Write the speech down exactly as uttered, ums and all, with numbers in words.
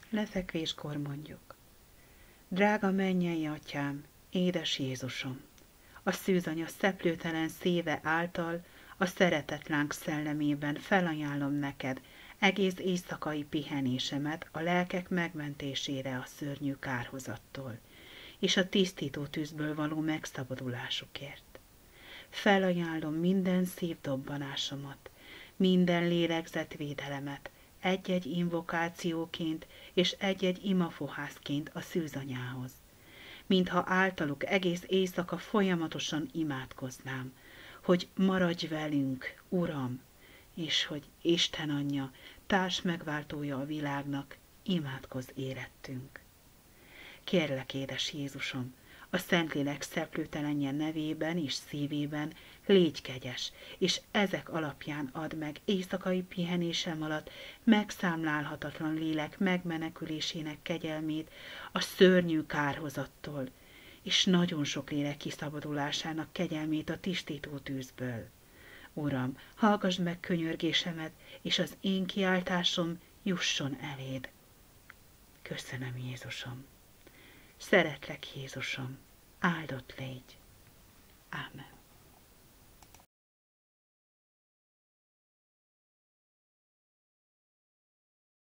Lefekvéskor mondjuk: Drága mennyei atyám, édes Jézusom, a szűzanya szeplőtelen szíve által a szeretetlánk szellemében felajánlom neked egész éjszakai pihenésemet a lelkek megmentésére a szörnyű kárhozattól, és a tisztító tűzből való megszabadulásukért. Felajánlom minden szívdobbanásomat, minden lélegzetvédelemet, egy-egy invokációként és egy-egy imafohászként a szűzanyához, mintha általuk egész éjszaka folyamatosan imádkoznám, hogy maradj velünk, Uram, és hogy Isten Anyja, társ megváltója a világnak, imádkozz érettünk. Kérlek, édes Jézusom, a Szentlélek szeplőtelenje nevében és szívében légy kegyes, és ezek alapján add meg éjszakai pihenésem alatt megszámlálhatatlan lélek megmenekülésének kegyelmét a szörnyű kárhozattól, és nagyon sok lélek kiszabadulásának kegyelmét a tisztító tűzből. Uram, hallgass meg könyörgésemet, és az én kiáltásom jusson eléd. Köszönöm, Jézusom. Szeretlek, Jézusom, áldott légy. Ámen.